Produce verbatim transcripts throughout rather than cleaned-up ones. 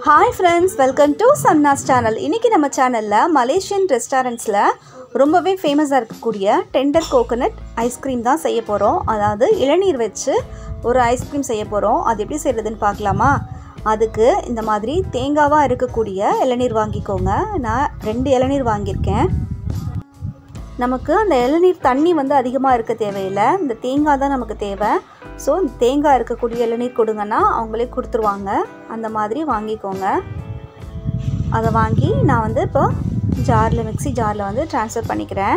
Hi friends, welcome to Samna's channel. இன்னைக்கு நம்ம சேனல்ல மலேசியன் ரெஸ்டாரண்ட்ஸ்ல ரொம்பவே ஃபேமஸா இருக்கக்கூடிய டெண்டர் கோகனட் ஐஸ்கிரீம் தான் செய்ய போறோம். அதாவது இளநீர் வச்சு ஒரு ஐஸ்கிரீம் செய்ய போறோம். அது எப்படி செய்யறதுன்னு பார்க்கலாமா? அதுக்கு இந்த மாதிரி தேங்காவா இருக்கக்கூடிய இளநீர் வாங்கிக்கோங்க. நான் ரெண்டு இளநீர் வாங்கியிருக்கேன். நமக்கு அந்த இளநீர் தண்ணி வந்து அதிகமாக இருக்க தேவையில்லை, இந்த தேங்காய் தான் நமக்கு தேவை. ஸோ இந்த தேங்காய் இருக்கக்கூடிய இளநீர் கொடுங்கன்னா அவங்களே கொடுத்துருவாங்க. அந்த மாதிரி வாங்கிக்கோங்க. அதை வாங்கி நான் வந்து இப்போ ஜாரில் மிக்ஸி ஜாரில் வந்து ட்ரான்ஸ்ஃபர் பண்ணிக்கிறேன்.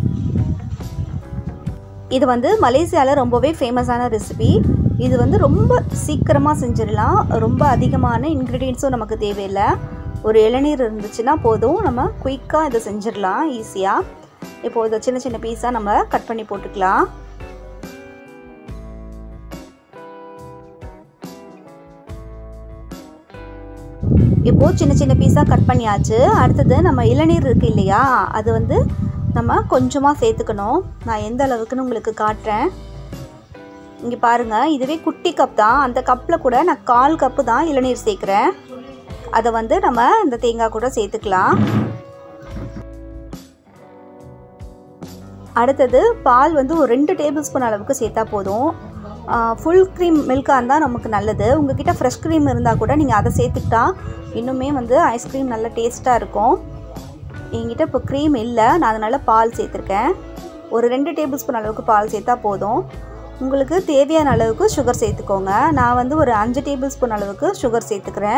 இது வந்து மலேசியாவில் ரொம்பவே ஃபேமஸான ரெசிபி. இது வந்து ரொம்ப சீக்கிரமாக செஞ்சிடலாம். ரொம்ப அதிகமான இன்க்ரீடியன்ஸும் நமக்கு தேவையில்லை. ஒரு இளநீர் இருந்துச்சுன்னா போதும், நம்ம குயிக்காக இதை செஞ்சிடலாம் ஈஸியாக. இப்போது இதை சின்ன சின்ன பீஸாக நம்ம கட் பண்ணி போட்டுக்கலாம். இப்போது சின்ன சின்ன பீஸாக கட் பண்ணியாச்சு. அடுத்தது நம்ம இளநீர் இருக்குது இல்லையா, அது வந்து நம்ம கொஞ்சமாக சேர்த்துக்கணும். நான் எந்த அளவுக்குன்னு உங்களுக்கு காட்டுறேன். இங்கே பாருங்கள், இதுவே குட்டி கப் தான். அந்த கப்பில் கூட நான் கால் கப்பு தான் இளநீர் சேர்க்குறேன். அதை வந்து நம்ம இந்த தேங்காய் கூட சேர்த்துக்கலாம். அடுத்தது பால் வந்து ஒரு ரெண்டு டேபிள் ஸ்பூன் அளவுக்கு சேர்த்தா போதும். ஃபுல் க்ரீம் மில்காக இருந்தால் நமக்கு நல்லது. உங்கள்கிட்ட ஃப்ரெஷ் க்ரீம் இருந்தால் கூட நீங்கள் அதை சேர்த்துக்கிட்டா இன்னுமே வந்து ஐஸ்கிரீம் நல்ல டேஸ்ட்டாக இருக்கும். என்கிட்ட இப்போ க்ரீம் இல்லை, நான் அதனால் பால் சேர்த்துருக்கேன். ஒரு ரெண்டு டேபிள் ஸ்பூன் அளவுக்கு பால் சேர்த்தா போதும். உங்களுக்கு தேவையான அளவுக்கு சுகர் சேர்த்துக்கோங்க. நான் வந்து ஒரு அஞ்சு டேபிள் ஸ்பூன் அளவுக்கு சுகர் சேர்த்துக்கிறேன்.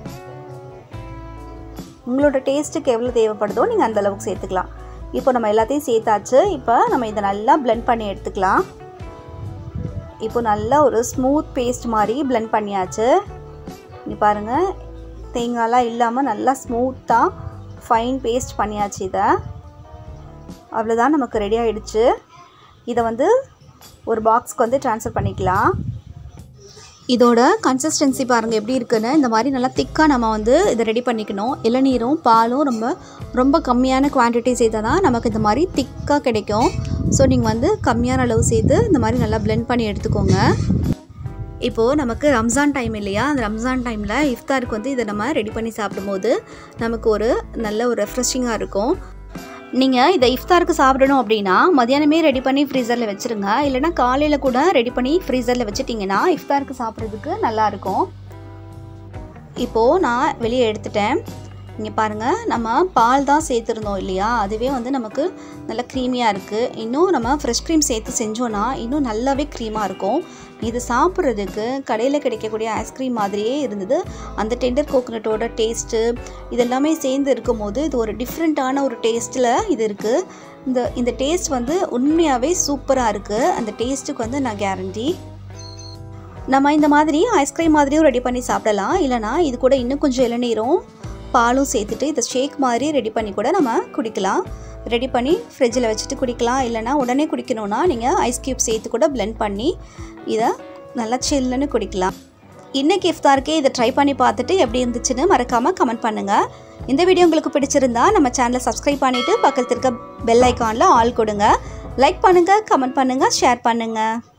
உங்களோட டேஸ்ட்டுக்கு எவ்வளோ தேவைப்படுதோ நீங்கள் அந்த அளவுக்கு சேர்த்துக்கலாம். இப்போ நம்ம எல்லாத்தையும் சேர்த்தாச்சு. இப்போ நம்ம இதை நல்லா பிளெண்ட் பண்ணி எடுத்துக்கலாம். இப்போ நல்லா ஒரு ஸ்மூத் பேஸ்ட் மாதிரி பிளெண்ட் பண்ணியாச்சு. இங்கே பாருங்கள், தேங்காய்லாம் இல்லாமல் நல்லா ஸ்மூத்தாக ஃபைன் பேஸ்ட் பண்ணியாச்சு. இதை அவ்வளோதான், நமக்கு ரெடி ஆகிடுச்சு. இதை வந்து ஒரு பாக்ஸ்க்கு வந்து ட்ரான்ஸ்ஃபர் பண்ணிக்கலாம். இதோட கன்சிஸ்டன்சி பாருங்கள் எப்படி இருக்குன்னு. இந்த மாதிரி நல்லா திக்காக நம்ம வந்து இதை ரெடி பண்ணிக்கணும். இளநீரும் பாலும் ரொம்ப ரொம்ப கம்மியான குவான்டிட்டி சேர்த்தால் தான் நமக்கு இந்த மாதிரி திக்காக கிடைக்கும். ஸோ நீங்கள் வந்து கம்மியான அளவு சேர்த்து இந்த மாதிரி நல்லா பிளெண்ட் பண்ணி எடுத்துக்கோங்க. இப்போது நமக்கு ரம்ஜான் டைம் இல்லையா, அந்த ரம்ஜான் டைமில் இஃப்தாருக்கு வந்து இதை நம்ம ரெடி பண்ணி சாப்பிடும்போது நமக்கு ஒரு நல்ல ஒரு ரெஃப்ரெஷிங்காக இருக்கும். நீங்கள் இதை இஃப்தாருக்கு சாப்பிடணும் அப்படின்னா மதியானமே ரெடி பண்ணி ஃப்ரீசரில் வச்சுருங்க. இல்லைனா காலையில் கூட ரெடி பண்ணி ஃப்ரீசரில் வச்சுட்டிங்கன்னா இஃப்தாருக்கு சாப்பிட்றதுக்கு நல்லாயிருக்கும். இப்போது நான் வெளியே எடுத்துட்டேன். இங்கே பாருங்கள், நம்ம பால் தான் சேர்த்துருந்தோம் இல்லையா, அதுவே வந்து நமக்கு நல்லா க்ரீமியாக இருக்குது. இன்னும் நம்ம ஃப்ரெஷ் க்ரீம் சேர்த்து செஞ்சோன்னா இன்னும் நல்லாவே க்ரீமாக இருக்கும். இது சாப்பிட்றதுக்கு கடையில் கிடைக்கக்கூடிய ஐஸ்கிரீம் மாதிரியே இருந்தது. அந்த டெண்டர் கோகனட்டோட டேஸ்ட்டு இதெல்லாமே சேர்ந்து இருக்கும் போது இது ஒரு டிஃப்ரெண்ட்டான ஒரு டேஸ்ட்டில் இது இருக்குது. இந்த இந்த டேஸ்ட் வந்து உண்மையாகவே சூப்பராக இருக்குது. அந்த டேஸ்ட்டுக்கு வந்து நான் கேரண்டி. நம்ம இந்த மாதிரி ஐஸ்கிரீம் மாதிரியும் ரெடி பண்ணி சாப்பிடலாம். இல்லைனா இது கூட இன்னும் கொஞ்சம் இளநீரும் பாலும் சேர்த்துட்டு இதை ஷேக் மாதிரி ரெடி பண்ணி கூட நம்ம குடிக்கலாம். ரெடி பண்ணி ஃப்ரிட்ஜில் வச்சுட்டு குடிக்கலாம். இல்லைனா உடனே குடிக்கணுன்னா நீங்கள் ஐஸ் க்யூப் சேர்த்து கூட பிளெண்ட் பண்ணி இதை நல்லா சில்லுன்னு குடிக்கலாம். இன்றைக்கி இஃப்தாருக்கே இதை ட்ரை பண்ணி பார்த்துட்டு எப்படி இருந்துச்சுன்னு மறக்காமல் கமெண்ட் பண்ணுங்கள். இந்த வீடியோ உங்களுக்கு பிடிச்சிருந்தா நம்ம சேனலை சப்ஸ்கிரைப் பண்ணிவிட்டு பக்கத்தில் இருக்க பெல் ஐக்கானில் ஆல் கொடுங்க. லைக் பண்ணுங்கள், கமெண்ட் பண்ணுங்கள், ஷேர் பண்ணுங்கள்.